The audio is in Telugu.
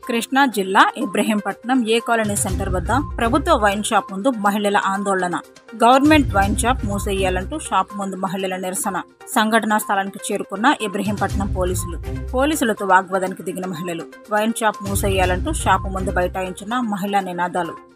కృష్ణా జిల్లా ఇబ్రహీంపట్నం ఏ కాలనీ సెంటర్ వద్ద ప్రభుత్వ వైన్ షాప్ ముందు మహిళల ఆందోళన. గవర్నమెంట్ వైన్ షాప్ మూసేయాలంటూ షాప్ ముందు మహిళల నిరసన. సంఘటనా స్థలానికి చేరుకున్న ఇబ్రహీంపట్నం పోలీసులతో వాగ్వాదానికి దిగిన మహిళలు. వైన్ షాప్ మూసేయాలంటూ షాపు ముందు బైఠాయించిన మహిళా నినాదాలు.